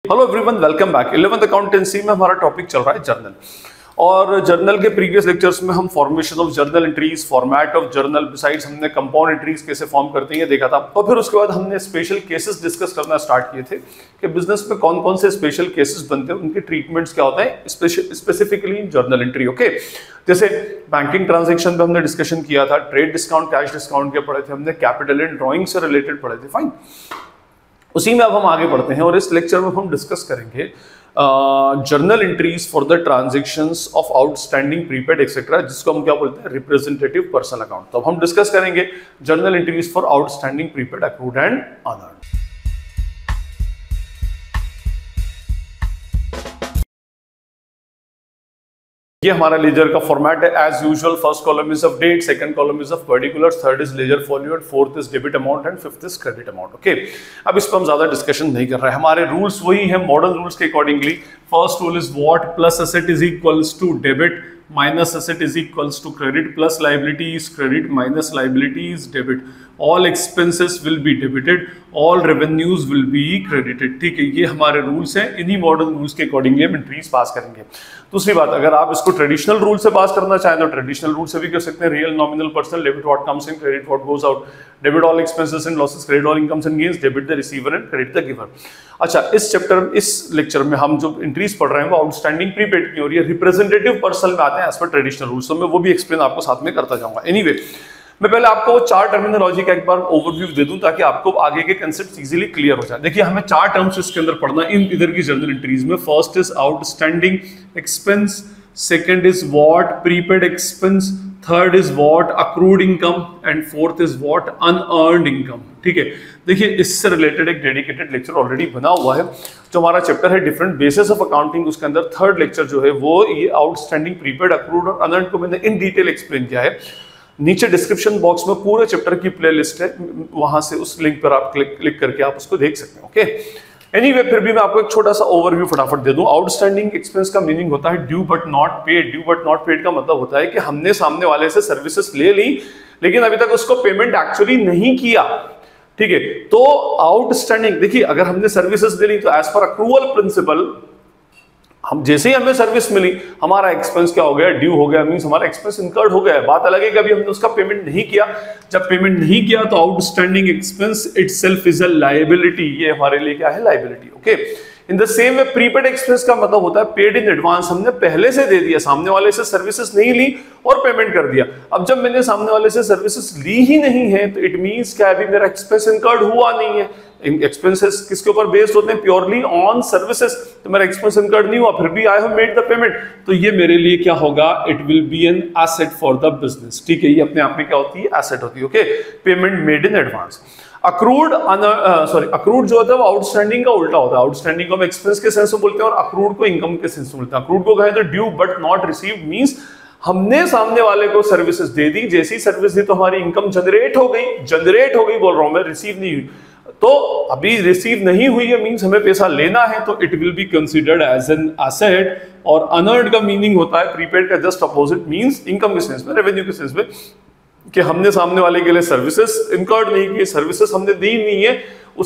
Hello everyone, welcome back. 11th accountancy में हमारा topic चल रहा है जर्नल। और जर्नल के प्रीवियस लेक्चर्स में हम formation of journal entries, format of journal, besides हमने कंपाउंड एंट्रीज कैसे फॉर्म करते हैं ये देखा था। और फिर उसके बाद हमने स्पेशल केसेस डिस्कस करना स्टार्ट किए थे कि बिजनेस में कौन कौन से स्पेशल केसेस बनते हैं, उनके ट्रीटमेंट्स क्या होता है specifically in journal entry. Okay, जैसे बैंकिंग ट्रांजेक्शन पे हमने डिस्कशन किया था, ट्रेड डिस्काउंट, कैश डिस्काउंट के पढ़े थे हमने, कैपिटल एंड ड्रॉइंग से रिलेटेड पढ़े थे। फाइन, उसी में अब हम आगे बढ़ते हैं और इस लेक्चर में हम डिस्कस करेंगे journal entries for the transactions of outstanding, prepaid etcetera, जिसको हम क्या बोलते हैं, रिप्रेजेंटेटिव पर्सनल अकाउंट। तो अब हम डिस्कस करेंगे journal entries for outstanding, prepaid, accrued and unearned. ये हमारा लेजर का फॉर्मेट है as usual. First column is of date, second column is of particulars, third is ledger follower, fourth is debit amount and fifth is credit amount. Okay, अब इस पर हम ज्यादा discussion नहीं कर रहे हैं, हमारे रूल्स वही हैं मॉडर्न रूल्स के accordingly. First rule is what plus asset is equals to debit minus asset is equals to credit plus liabilities credit minus liabilities debit. All expenses will be debited, all revenues will be credited. ठीक है, ये हमारे rules हैं, इन्हीं modern rules के accordingly हम entries pass करेंगे। दूसरी बात, अगर आप इसको ट्रेडिशनल रूल से पास करना चाहें तो ट्रेडिशनल रूल से भी कर सकते हैं। Real, nominal, personal, debit what comes in, credit what goes out, debit all expenses and losses, credit all incomes and gains, debit the receiver and credit the giver. अच्छा, इस लेक्चर में हम जो एंट्रीज पढ़ रहे हैं वो आउटस्टैंडिंग प्रीपेड की और ये रिप्रेजेंटेटिव पर्सनल में आते हैं एज पर ट्रेडिशनल रूल्स। तो मैं वो भी एक्सप्लेन आपको साथ में करता जाऊंगा। एनीवे, मैं पहले आपको चार टर्मिनोलॉजी का एक बार ओवरव्यू दे दूं ताकि आपको आगे के कंसेप्ट इजीली क्लियर हो जाए। देखिए, हमें चार टर्म्स इसके अंदर पढ़ना इन इधर की जर्नल एंट्रीज में। First is outstanding expense, second is what prepaid expense, third is what accrued income and fourth is what unearned income. ठीक है, देखिए इससे रिलेटेड एक डेडिकेटेड लेक्चर ऑलरेडी बना हुआ है जो हमारा चैप्टर है डिफरेंट बेसिस ऑफ अकाउंटिंग। उसके अंदर थर्ड लेक्चर जो है वो ये आउटस्टैंडिंग, प्रीपेड, अक्रूड और अनअर्न्ड को मैंने इन डिटेल एक्सप्लेन किया है। नीचे डिस्क्रिप्शन बॉक्स में पूरे चैप्टर की प्लेलिस्ट है, वहां से उस लिंक पर आप क्लिक करके आप उसको देख सकते हैं। ओके, एनीवे, फिर भी मैं आपको एक छोटा सा ओवरव्यू फटाफट दे दूं। आउटस्टैंडिंग एक्सपेंस का मीनिंग होता है due but not paid. Due but not paid का मतलब होता है कि हमने सामने वाले से सर्विसेज ले ली लेकिन अभी तक उसको पेमेंट एक्चुअली नहीं किया। ठीक है, तो आउटस्टैंडिंग, देखिए अगर हमने सर्विसेज ले ली तो एज पर अक्रूवल प्रिंसिपल हम जैसे ही हमें सर्विस मिली हमारा एक्सपेंस क्या हो गया, ड्यू हो गया, मींस हमारा एक्सपेंस इनकर्ड हो गया है। बात अलग है कि अभी हमने उसका पेमेंट नहीं किया। जब पेमेंट नहीं किया तो outstanding expense itself is a liability, ये हमारे लिए क्या है, liability. Okay, in the same way prepaid expense का मतलब होता है पेड इन एडवांस, हमने पहले से दे दिया, सामने वाले से सर्विसेज नहीं ली और पेमेंट कर दिया। अब जब मैंने सामने वाले से सर्विसेज ली ही नहीं है तो इट मींस क्या, अभी मेरा एक्सपेंस इनकर्ड हुआ नहीं है। एक्सपेंसेस किसके ऊपर बेस्ड होते हैं, प्योरली ऑन सर्विसेज। तो मेरा एक्सपेंस इनकर्ड नहीं हुआ, फिर भी I have made the payment, तो ये मेरे लिए क्या होगा, it will be an asset for the business. ठीक है, ये अपने आप में क्या होती है, एसेट होती है। Okay, payment made in advance. Accrued accrued जो होता है वो आउटस्टैंडिंग का उल्टा होता है। आउटस्टैंडिंग को हम एक्सपेंस के सेंस में बोलते हैं और अक्रूड को इनकम के सेंस में बोलते हैं। अक्रूड को कहें तो due but not received, means हमने सामने वाले को सर्विसेज दे दी, जैसी सर्विस दी तो हमारी इनकम जनरेट हो गई बोल रहा हूं मैं, रिसीव नहीं हुई। तो अभी रिसीव नहीं हुई है मींस हमें पैसा लेना है, तो it will be considered as an asset. और अनअर्न्ड का मीनिंग होता है प्रीपेड का जस्ट अपोजिट, मींस इनकम के सेंस में, रेवेन्यू के सेंस में, कि हमने सामने वाले के लिए सर्विसेज इनकर्ड नहीं की, सर्विसेज हमने दी नहीं है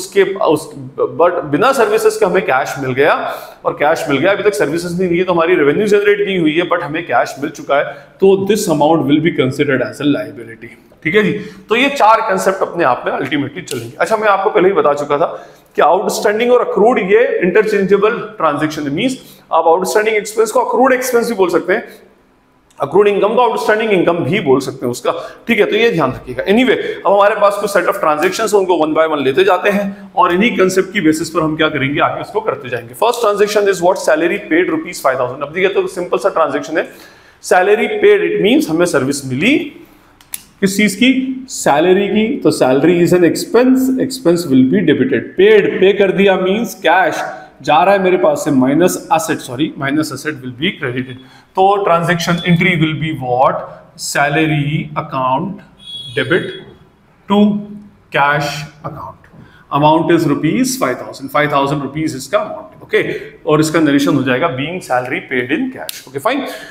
बट बिना सर्विसेज के हमें कैश मिल गया, और कैश मिल गया, अभी तक सर्विसेज नहीं दी है तो हमारी रेवेन्यू जनरेट नहीं हुई है बट हमें कैश मिल चुका है, तो this amount will be considered as a liability. ठीक है जी, तो ये चार कंसेप्ट अपने आप में अल्टीमेटली चलेंगे। अच्छा, मैं आपको पहले ही बता चुका था कि आउटस्टैंडिंग और अक्रूड ये इंटरचेंजेबल ट्रांजेक्शन है, मींस आप आउटस्टैंडिंग एक्सपेंस को अक्रूड एक्सपेंस भी बोल सकते हैं, अक्रूड इनकम को आउटस्टैंडिंग इनकम भी बोल सकते हैं उसका। ठीक है, तो ये ध्यान रखिएगा। एनीवे, अब हमारे पास कुछ सेट ऑफ ट्रांजैक्शंस हैं, उनको वन बाय वन लेते जाते हैं और इन्हीं कंसेप्ट की बेसिस पर हम क्या करेंगे, आगे उसको करते जाएंगे। First transaction is what salary paid ₹5000। अब देखिए, तो सिंपल सा ट्रांजैक्शन है, सैलरी पेड, इट मींस हमें सर्विस मिली, किस चीज की, सैलरी की, तो salary is an expense, expense will be debited. Paid, pay कर दिया मींस कैश जा रहा है मेरे पास से, minus asset will be credited. तो transaction entry will be what, salary account debit to cash account, amount is ₹5000, 5000 rupees इसका अमाउंट। ओके, और इसका नरेशन हो जाएगा being salary paid in cash. Okay fine.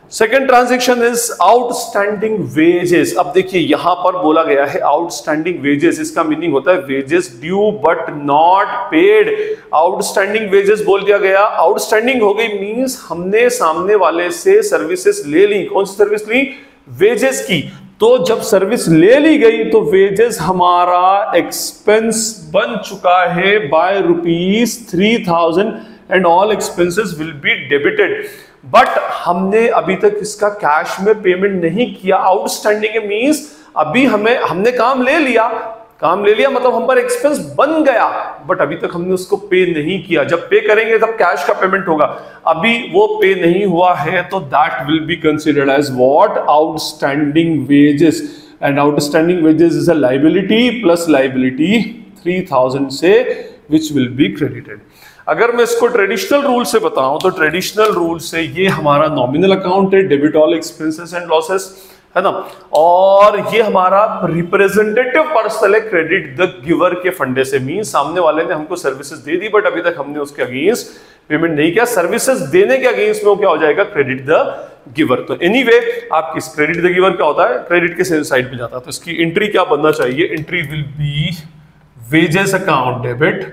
Second transaction is outstanding wages. अब देखिए यहां पर बोला गया है आउटस्टैंडिंग वेजेस, इसका मीनिंग होता है wages due but not paid. Outstanding wages बोल दिया गया, आउटस्टैंडिंग हो गई मींस हमने सामने वाले से सर्विसेज ले ली। कौन सी सर्विस ली? वेजेस की। तो जब सर्विस ले ली गई तो वेजेस हमारा एक्सपेंस बन चुका है by ₹3000 and all expenses will be debited. But हमने अभी तक इसका कैश में पेमेंट नहीं किया। आउटस्टैंडिंग मींस अभी हमने काम ले लिया मतलब हम पर एक्सपेंस बन गया, बट अभी तक हमने उसको पे नहीं किया। जब पे करेंगे तब कैश का पेमेंट होगा, अभी वो पे नहीं हुआ है तो that will be considered as what? Outstanding wages. And outstanding wages is a liability plus liability 3000 से विच विल बी क्रेडिटेड। अगर मैं इसको ट्रेडिशनल रूल से बताऊं तो ट्रेडिशनल रूल से ये हमारा नॉमिनल अकाउंट है, debit all expenses and losses, है ना, और ये हमारा रिप्रेजेंटेटिव पर्सन है क्रेडिट द गिवर के फंडे से। मीन सामने वाले ने हमको सर्विसेज दे दी बट अभी तक हमने उसके अगेंस्ट पेमेंट नहीं किया। सर्विसेज देने के अगेंस्ट में वो क्या हो जाएगा? Credit the giver. तो एनीवे आप किस क्रेडिट द गिवर क्या होता है? क्रेडिट के साइड पे जाता है। तो इसकी एंट्री क्या बनना चाहिए? Entry will be wages account debit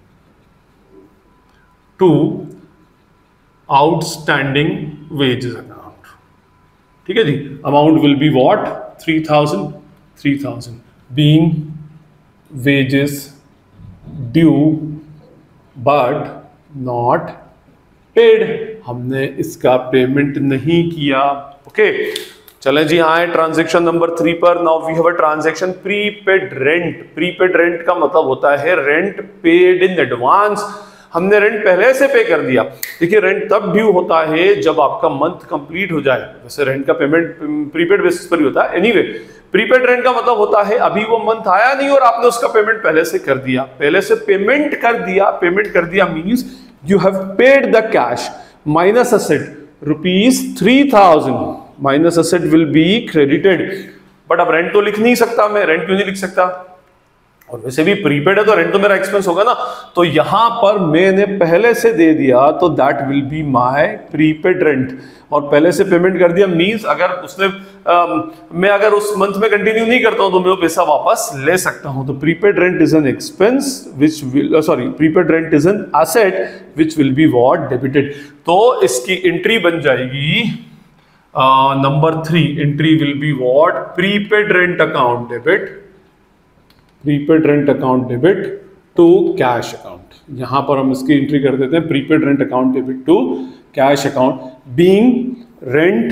to outstanding wages account. ठीक है जी। Amount will be what? 3000 being wages due but not paid. हमने इसका पेमेंट नहीं किया। ओके चले जी आए ट्रांजैक्शन नंबर 3 पर। Now we have a transaction prepaid rent. Prepaid rent का मतलब होता है रेंट पेड इन एडवांस। हमने रेंट पहले से पे कर दिया। देखिए रेंट तब ड्यू होता है जब आपका मंथ कंप्लीट हो जाए। वैसे रेंट का पेमेंट प्रीपेड बेसिस पर ही होता है। एनीवे प्रीपेड रेंट का मतलब होता है अभी वो मंथ आया नहीं और आपने उसका पेमेंट पहले से कर दिया। पहले से पेमेंट कर दिया means you have paid the cash minus asset ₹3000 minus asset will be credited. But अब रेंट तो लिख नहीं सकता मैं। रेंट क्यों नहीं लिख सकता? और वैसे भी प्रीपेड है तो रेंट तो मेरा एक्सपेंस होगा ना। तो यहां पर मैंने पहले से दे दिया तो that will be my prepaid rent. और पहले से पेमेंट कर दिया मींस अगर उसने मैं अगर उस मंथ में कंटिन्यू नहीं करता हूं तो मैं वो पैसा वापस ले सकता हूं। तो prepaid rent is an expense which will prepaid rent is an asset which will be what? Debited. तो इसकी एंट्री बन जाएगी number 3। Entry will be what? Prepaid rent account debit, prepaid rent account debit to cash account. यहां पर हम इसकी entry कर देते हैं prepaid rent account debit to cash account being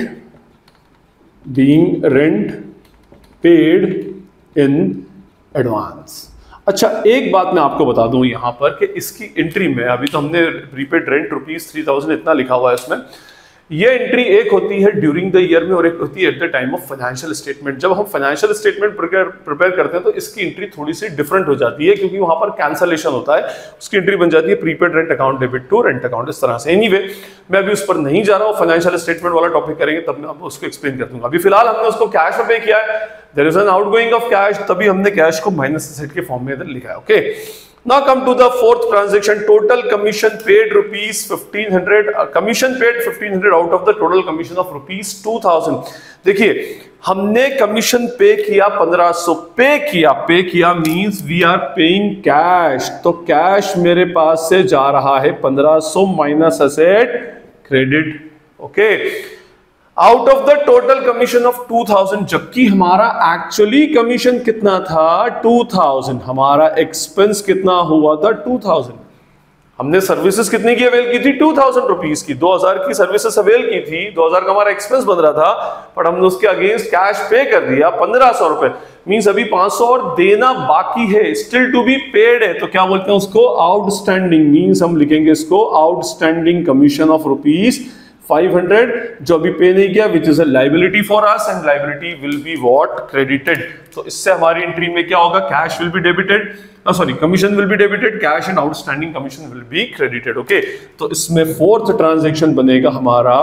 rent paid in advance. अच्छा एक बात मैं आपको बता दूं यहां पर कि इसकी एंट्री में अभी तो हमने प्रीपेड रेंट ₹3000 इतना लिखा हुआ है इसमें। ये एंट्री एक होती है ड्यूरिंग द ईयर में और एक होती है at the time of financial statement. जब हम फाइनेंशियल स्टेटमेंट प्रिपेयर करते हैं तो इसकी एंट्री थोड़ी सी डिफरेंट हो जाती है क्योंकि वहां पर कैंसलेशन होता है। उसकी एंट्री बन जाती है prepaid rent account debit to rent account, इस तरह से। एनीवे मैं अभी उस पर नहीं जा रहा हूँ। फाइनेंशियल स्टेटमेंट वाला टॉपिक करेंगे तब मैं आपको उसको एक्सप्लेन कर दूंगा। अभी फिलहाल हमने उसको कैश में पे किया है, there is an outgoing of cash, तभी हमने कैश को माइनस एसेट के फॉर्म में इधर लिखा है। Okay Now come to the fourth transaction. Total commission paid ₹1500. Commission paid 1500 out of the total commission of ₹2000. देखिए हमने कमीशन पे किया 1500। पे किया means we are paying cash. तो कैश मेरे पास से जा रहा है 1500 minus asset credit. Okay out of the total commission of 2000, जबकि हमारा एक्चुअली कमीशन कितना था? 2000। हमारा एक्सपेंस कितना हुआ था? 2000। हमने सर्विसेज कितने की अवेल की थी? 2000 रुपीज की। 2000 की सर्विसेज अवेल की थी, 2000 का हमारा एक्सपेंस बन रहा था, पर हमने उसके अगेंस्ट कैश पे कर दिया 1500 रुपए। मींस अभी 500 और देना बाकी है, स्टिल टू बी पेड है। तो क्या बोलते हैं उसको? आउटस्टैंडिंग। मींस हम लिखेंगे इसको आउटस्टैंडिंग कमीशन ऑफ ₹500 जो अभी पे नहीं किया, which is a liability for us and liability will be what? Credited. तो इससे हमारी एंट्री में क्या होगा? Cash will be debited, commission will be debited, cash and outstanding commission will be credited. Okay तो इसमें फोर्थ ट्रांजैक्शन बनेगा हमारा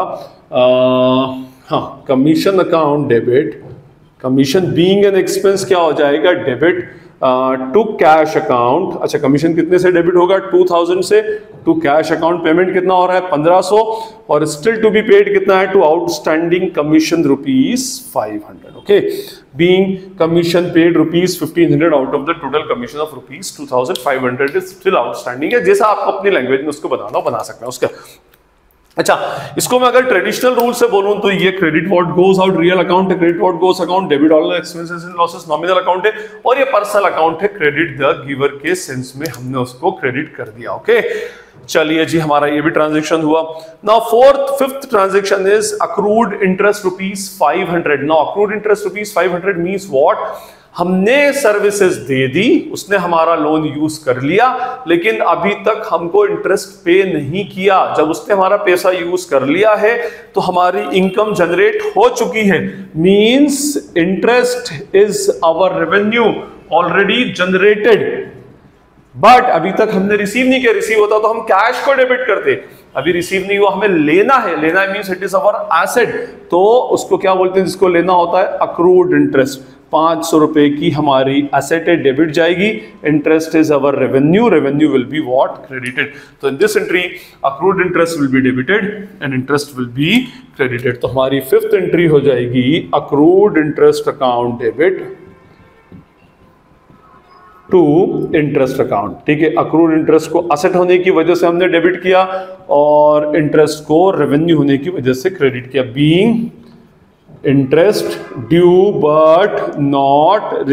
commission account debit. Commission being an expense क्या हो जाएगा? डेबिट टू कैश अकाउंट, अच्छा कमीशन कितने से डेबिट होगा 2000 से, टू कैश अकाउंट पेमेंट कितना हो रहा है 1500, और स्टिल टू बी पेड कितना है, to outstanding commission ₹500, okay, being commission paid ₹1500 out of the total commission of ₹2500 is still outstanding है। जैसा आपको अपनी लैंग्वेज में उसको बताना हो बना सकते हैं उसका। अच्छा, इसको मैं अगर ट्रेडिशनल रूल से बोलूं तो ये credit what goes out real account है, credit what goes account debit all expenses and losses nominal account है, और ये पर्सनल अकाउंट है क्रेडिट द गिवर के सेंस में हमने उसको क्रेडिट कर दिया, ओके। चलिए जी, हमारा ये भी ट्रांजैक्शन हुआ। Now fifth transaction is accrued interest ₹500। Now accrued interest ₹500 means what, हमने सर्विसेज दे दी, उसने हमारा लोन यूज कर लिया, लेकिन अभी तक हमको इंटरेस्ट पे नहीं किया। जब उसने हमारा पैसा यूज कर लिया है तो हमारी इनकम जनरेट हो चुकी है, means interest is our revenue already generated, but अभी तक हमने रिसीव नहीं किया। रिसीव होता तो हम कैश को डेबिट करते, अभी रिसीव नहीं हुआ, हमें लेना है, लेना means it is our asset, तो उसको क्या बोलते हैं, जिसको लेना होता है अक्रूड इंटरेस्ट। 500 रुपए की हमारी एसेट है, डेबिट जाएगी, interest is our revenue, revenue will be what credited. तो in this entry accrued interest will be debited and interest will be credited. तो हमारी फिफ्थ एंट्री हो जाएगी accrued interest account debit to interest account, ठीक है। Accrued interest को asset होने की वजह से हमने डेबिट किया और इंटरेस्ट को रेवेन्यू होने की वजह से क्रेडिट किया। Being interest due but not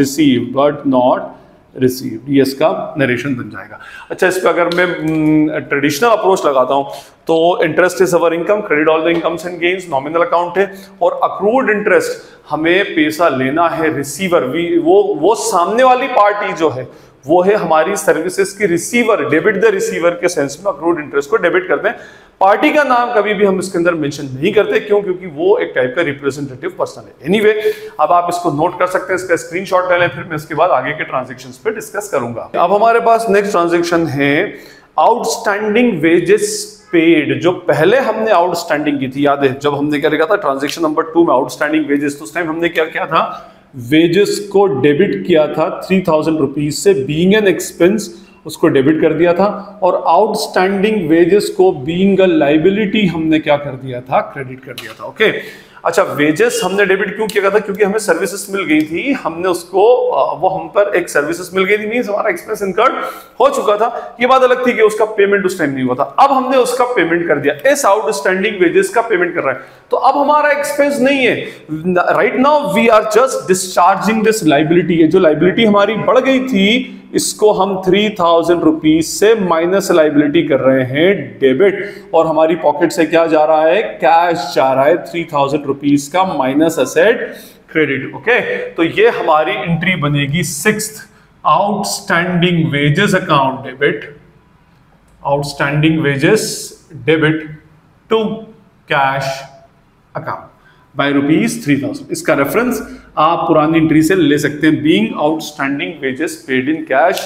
received, ये इसका नरेशन बन जाएगा। अच्छा, इस पे अगर मैं ट्रेडिशनल अप्रोच लगाता हूं तो interest is our income, credit all the incomes and gains, nominal account है, और अक्रूड इंटरेस्ट हमें पैसा लेना है रिसीवर, वो सामने वाली पार्टी जो है वो है हमारी सर्विसेज की रिसीवर, डेबिट द रिसीवर के सेंस में अक्रूड इंटरेस्ट को डेबिट करते हैं। पार्टी का नाम कभी भी हम इसके अंदर मेंशन नहीं करते, क्यों, क्योंकि वो एक टाइप का रिप्रेजेंटेटिव पर्सन है। एनीवे, अब आप इसको नोट कर सकते हैं, इसका स्क्रीनशॉट ले लें, फिर मैं इसके बाद आगे के ट्रांजैक्शंस पे डिस्कस करूंगा। अब हमारे पास नेक्स्ट ट्रांजैक्शन है आउटस्टैंडिंग वेजेस पेड। जो पहले हमने आउटस्टैंडिंग की थी, याद है जब हमने क्या लिखा था ट्रांजैक्शन नंबर 2 में आउटस्टैंडिंग वेजेस, तो उस टाइम हमने क्या किया था, वेजेस को डेबिट किया था 3000 रुपीज से, बीइंग एन एक्सपेंस उसको डेबिट कर दिया था, और आउटस्टैंडिंग वेजेस को बीइंग अ लायबिलिटी हमने क्या कर दिया था, क्रेडिट कर दिया था, ओके। अच्छा, वेजेस हमने डेबिट क्यों किया था, क्योंकि हमें सर्विसेज मिल गई थी, हमने उसको वो हम पर एक सर्विसेज मिल गई थी, मींस हमारा एक्सपेंस इनकर्ड हो चुका था। ये बात अलग थी कि उसका पेमेंट उस टाइम नहीं हुआ था, अब हमने उसका पेमेंट कर दिया, इस आउटस्टैंडिंग वेजेस का पेमेंट कर रहा है, तो अब हमारा एक्सपेंस नहीं है। Right now we are just discharging this liability. है जो लायबिलिटी हमारी बढ़ गई थी, इसको हम 3000 रुपीज से माइनस लायबिलिटी कर रहे हैं डेबिट, और हमारी पॉकेट से क्या जा रहा है, कैश जा रहा है 3000 रुपीज का माइनस एसेट क्रेडिट, ओके। तो ये हमारी एंट्री बनेगी sixth, outstanding wages account debit, outstanding wages debit to cash account by ₹3000। इसका रेफरेंस आप पुरानी एंट्री से ले सकते हैं, being outstanding wages paid in cash.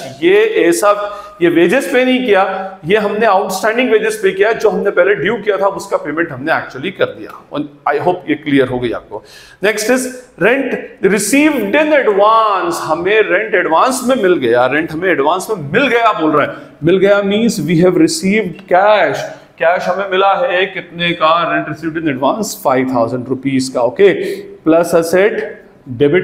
ये वेजेस पे नहीं किया, ये हमने आउटस्टैंडिंग वेजेस पे किया, जो हमने पहले ड्यू किया था उसका पेमेंट हमने एक्चुअली कर दिया। आई होप ये क्लियर हो गई आपको। Next is rent received in advance. हमें रेंट एडवांस में मिल गया, रेंट हमें एडवांस में मिल गया बोल रहा है, मिल गया means we have received cash, cash हमें मिला है कितने का, rent received in advance 5000 rupees का, okay, plus asset debit.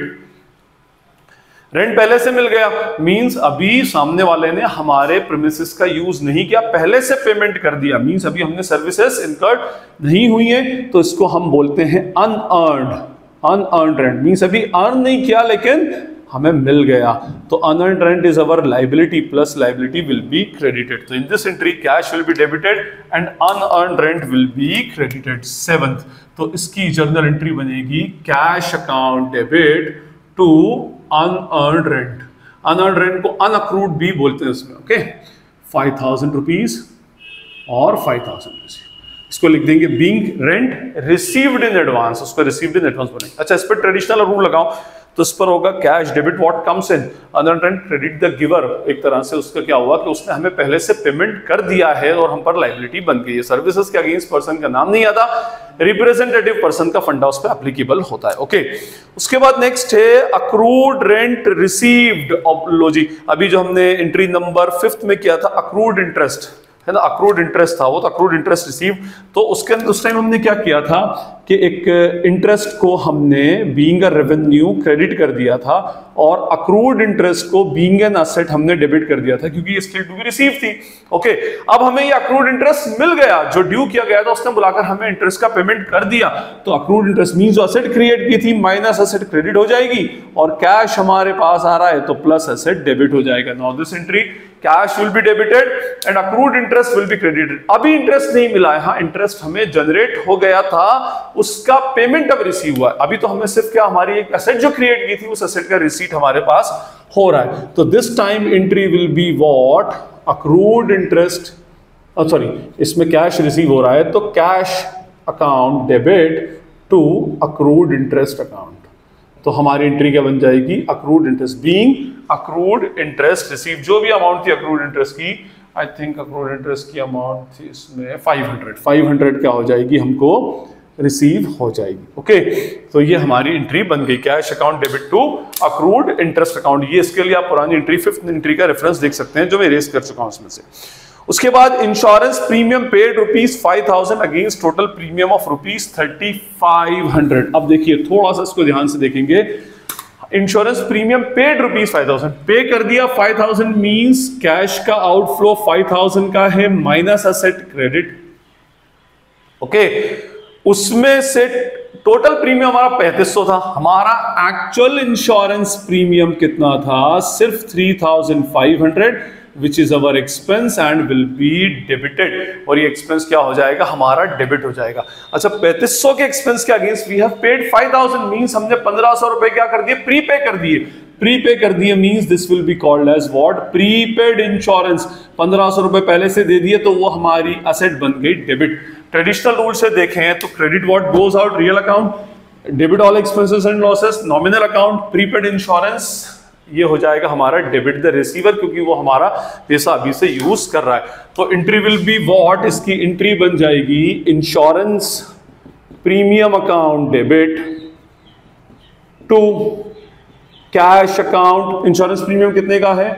Rent पहले से मिल गया, मींस अभी सामने वाले ने हमारे प्रीमिसेस का यूज नहीं किया, पहले से पेमेंट कर दिया, मींस अभी हमने सर्विसेज इनकर्ड नहीं हुई है, तो इसको हम बोलते हैं अनअर्न्ड रेंट, मींस अभी अर्न नहीं किया लेकिन हमें मिल गया। तो unearned rent is our liability, plus liability will be credited. तो in this entry cash will be debited and unearned rent will be credited. Seventh, तो इसकी जर्नल एंट्री बनेगी cash account debit to unearned rent. Unearned rent को unaccrued भी बोलते हैं इसमें, okay. 5000 rupees और 5000 रुपीज, इसको लिख देंगे being rent received in advance, उसको रिसीव्ड इन एडवांस बोलेंगे। अच्छा, इस पर ट्रेडिशनल रूल लगाओ तो इस पर होगा cash debit what comes in unearned and credit the giver. एक तरह से उसका क्या हुआ कि उसने हमें पहले से पेमेंट कर दिया है और हम पर लायबिलिटी बन गई है। सर्विसेज के अगेंस्ट पर्सन का नाम नहीं आता, रिप्रेजेंटेटिव पर्सन का फंडा उस पर एप्लीकेबल होता है। ओके, उसके बाद नेक्स्ट है अक्रूड रेंट रिसीव्ड। लो जी, अभी जो हमने एंट्री नंबर 5 में किया था अक्रूड इंटरेस्ट है ना, अक्रूड इंटरेस्ट था वो, तो अक्रूड इंटरेस्ट रिसीव, तो उसके अंदर उस टाइम हमने क्या किया था कि एक इंटरेस्ट को हमने बीइंग अ रेवेन्यू क्रेडिट कर दिया था और अक्रूड इंटरेस्ट को बीइंग एन एसेट हमने डेबिट कर दिया था क्योंकि ये स्टिल टू बी रिसीव थी। ओके, अब हमें ये अक्रूड इंटरेस्ट मिल गया, जो ड्यू किया गया था उसने बुलाकर हमें इंटरेस्ट का पेमेंट कर दिया, तो अक्रूड इंटरेस्ट मींस जो एसेट क्रिएट की थी माइनस एसेट क्रेडिट हो जाएगी और कैश हमारे पास आ रहा है तो प्लस एसेट डेबिट हो जाएगा। Now this entry cash will be debited and accrued interest will be credited. अभी इंटरेस्ट नहीं मिला है, हाँ इंटरेस्ट हमें जनरेट हो गया था, उसका पेमेंट अब रिसीव हुआ है। अभी तो हमें सिर्फ क्या हमारी एक एसेट जो क्रिएट की थी उस एसेट का रिसीट हमारे पास हो रहा है। तो this time entry will be what accrued interest, sorry इसमें कैश रिसीव हो रहा है तो cash account debit to accrued interest account. तो हमारी एंट्री क्या बन जाएगी accrued interest being accrued interest receive. जो भी अमाउंट थी अक्रूड इंटरेस्ट की, आई थिंक अक्रूड इंटरेस्ट की अमाउंट थी इसमें 500 क्या हो जाएगी हमको रिसीव हो जाएगी। ओके, तो ये हमारी एंट्री बन गई cash account debit to accrued interest account. ये इसके लिए आप पुरानी एंट्री 5th एंट्री का रेफरेंस देख सकते हैं जो मैं रेस कर चुका हूं उसमें से। उसके बाद insurance premium paid ₹5,000 against total premium of ₹3,500। अब देखिए थोड़ा सा इसको ध्यान से देखेंगे, इंश्योरेंस प्रीमियम पेड ₹5,000, पे कर दिया 5,000 मींस कैश का आउटफ्लो 5,000 का है माइनस एसेट क्रेडिट। ओके, उसमें से टोटल प्रीमियम हमारा 3500 था, हमारा एक्चुअल इंश्योरेंस प्रीमियम कितना था सिर्फ 3,500 which is our expense and will be debited। और ये एक्सपेंस क्या हो जाएगा हमारा डेबिट हो जाएगा। अच्छा, 3500 के एक्सपेंस के against we have paid 5,000 means हमने 1,500 रुपए क्या कर दिए प्रीपे कर दिए। प्रीपे कर दिए means this will be called as what prepaid insurance. 1,500 रुपए पहले से दे दिए तो वो हमारी एसेट बन गई डेबिट। ट्रेडिशनल रूल से देखें तो credit what goes out real account, debit all expenses and losses nominal account, prepaid insurance ये हो जाएगा हमारा डेबिट द रिसीवर क्योंकि वो हमारा पैसा अभी से यूज कर रहा है। तो एंट्री विल बी व्हाट, इसकी एंट्री बन जाएगी insurance premium account debit to cash account. Insurance premium कितने का है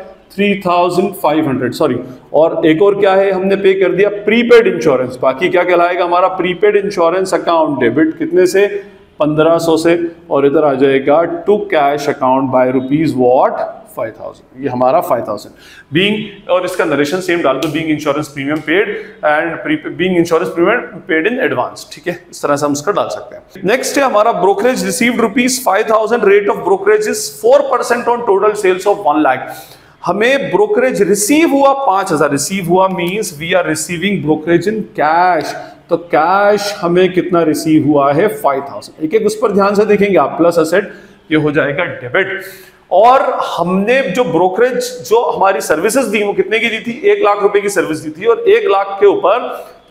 3,500 सॉरी, और एक और क्या है हमने पे कर दिया प्रीपेड इंश्योरेंस। बाकी क्या कहलाएगा हमारा प्रीपेड इंश्योरेंस अकाउंट डेबिट कितने से 1,500 से, और इधर आ जाएगा टू कैश अकाउंट बाय ₹5,000। ये हमारा 5,000 बीइंग, और इसका नरेशन सेम डाल दो being insurance premium paid and being insurance premium paid in advance. ठीक है, इस तरह से हम इसका डाल सकते हैं। नेक्स्ट है हमारा brokerage received ₹5,000, rate of brokerage is 4% on total sales of 1 lakh. हमें ब्रोकरेज रिसीव हुआ 5,000, रिसीव हुआ means we are receiving brokerage in cash, तो कैश हमें कितना रिसीव हुआ है 5,000। एक एक उस पर ध्यान से देखेंगे आप, प्लस एसेट ये हो जाएगा डेबिट। और हमने जो ब्रोकरेज जो हमारी सर्विसेज दी वो कितने की दी थी 1 लाख रुपए की सर्विस दी थी, और 1 लाख के ऊपर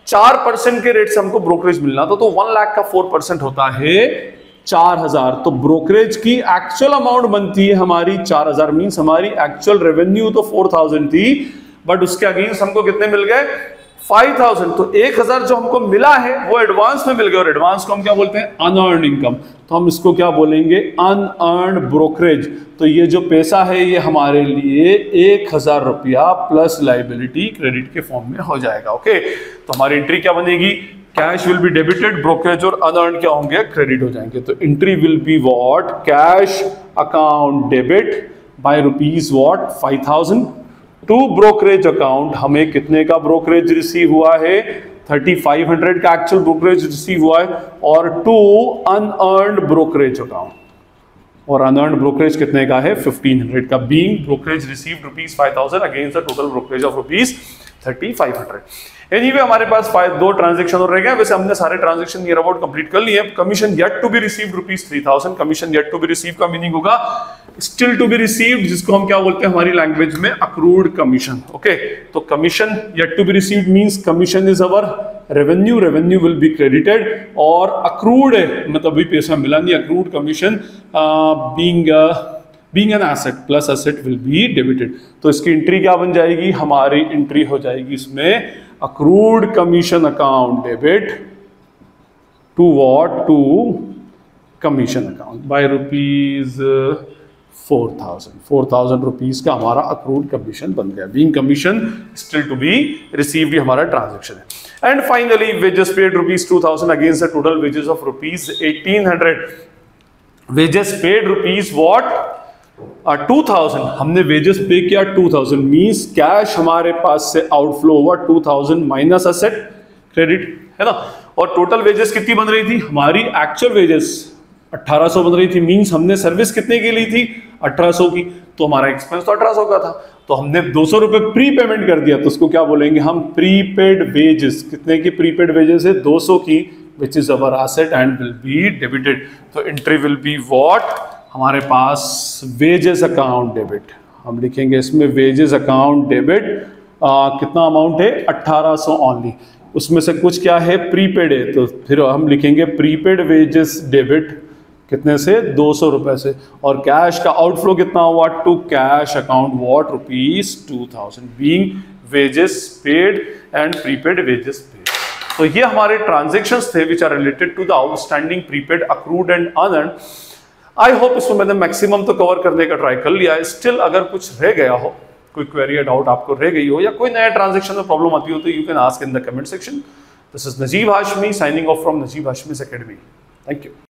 4% के रेट से हमको ब्रोकरेज मिलना था, तो 1 लाख का 4% होता है 4,000। तो ब्रोकरेज की एक्चुअल अमाउंट बनती है हमारी 4,000 मींस हमारी एक्चुअल रेवेन्यू तो 4,000 थी, बट उसके अगेंस्ट हमको कितने मिल गए 5,000। तो 1,000 जो हमको मिला है वो एडवांस में मिल गया, और एडवांस को हम क्या बोलते हैं अनअर्न्ड इनकम, तो हम इसको क्या बोलेंगे अनअर्न्ड ब्रोकरेज। तो ये जो पैसा है ये हमारे लिए 1,000 रुपया प्लस लाइबिलिटी क्रेडिट के फॉर्म में हो जाएगा। ओके, तो हमारी एंट्री क्या बनेगी cash will be debited, brokerage और अनअर्न्ड क्या होंगे क्रेडिट हो जाएंगे। तो entry will be what cash account debit by ₹5,000 to brokerage account. हमें कितने का ब्रोकरेज रिसीव हुआ है 3,500 का एक्चुअल ब्रोकरेज रिसीव हुआ है, और टू अनअर्न्ड ब्रोकरेज अकाउंट, और अनअर्न्ड ब्रोकरेज कितने का है 1,500 का, being brokerage received ₹5,000 against the total brokerage of ₹3,500। Anyway हमारे पास 2 ट्रांजेक्शन और रह गए। वैसे हमने सारे ट्रांजेक्शन नियर अबाउट कंप्लीट कर लिए। Commission yet to be received ₹3,000। Commission yet to be receive का मीनिंग होगा स्टिल टू बी रिसीव्ड, जिसको हम क्या बोलते हैं हमारी लैंग्वेज में अक्रूड कमीशन। ओके, तो commission yet to be received means commission is our revenue will be credited, और अक्रूड मतलब अभी पैसा मिला नहीं, accrued commission being an asset plus asset will be debited. तो इसकी एंट्री क्या बन जाएगी, हमारी एंट्री हो जाएगी इसमें accrued commission account debit to what, to commission account by rupees 4,000 rupees का हमारा अक्रूड कमीशन बन गया। Being commission still to be received हमारा ट्रांजेक्शन है। And finally wages paid rupees 2,000 against the total wages of rupees 1,800। Wages paid rupees what 2,000, हमने wages पे किया 2,000, means cash हमारे पास से आउटफ्लो हुआ 2,000 माइनस एसेट क्रेडिट, है ना। और टोटल वेजेस कितनी बन रही थी, हमारी एक्चुअल वेजेस 1,800 बन रही थी, मींस हमने सर्विस कितने की ली थी 1,800 की, तो हमारा एक्सपेंस तो 1,800 का था, तो हमने 200 रुपए प्री पेमेंट कर दिया, तो उसको क्या बोलेंगे हम, प्रीपेड वेजेस। कितने की प्रीपेड वेजेस है, 200 की, which is our asset and will be debited. तो एंट्री विल बी व्हाट, हमारे पास वेजेस अकाउंट डेबिट, हम लिखेंगे इसमें वेजेस अकाउंट डेबिट, कितना अमाउंट है 1,800 ओनली, उसमें से कुछ क्या है प्रीपेड है, तो फिर हम लिखेंगे प्रीपेड वेजेस डेबिट कितने से 200 रुपए से, और कैश का आउटफ्लो कितना हुआ to cash account what rupees 2,000 being wages paid and prepaid wages paid. तो ये हमारे ट्रांजेक्शंस थे which are related to the outstanding prepaid accrued and unearned. I hope इसमें मैंने मैक्सिमम तो कवर करने का ट्राई कर लिया है। स्टिल अगर कुछ रह गया हो, कोई क्वेरी या डाउट आपको रह गई हो, या कोई नया ट्रांजेक्शन में प्रॉब्लम आती हो, तो you can ask in the comment section. This is Najeeb Hashmi signing off from Najeeb हाशमी's Academy। Thank you.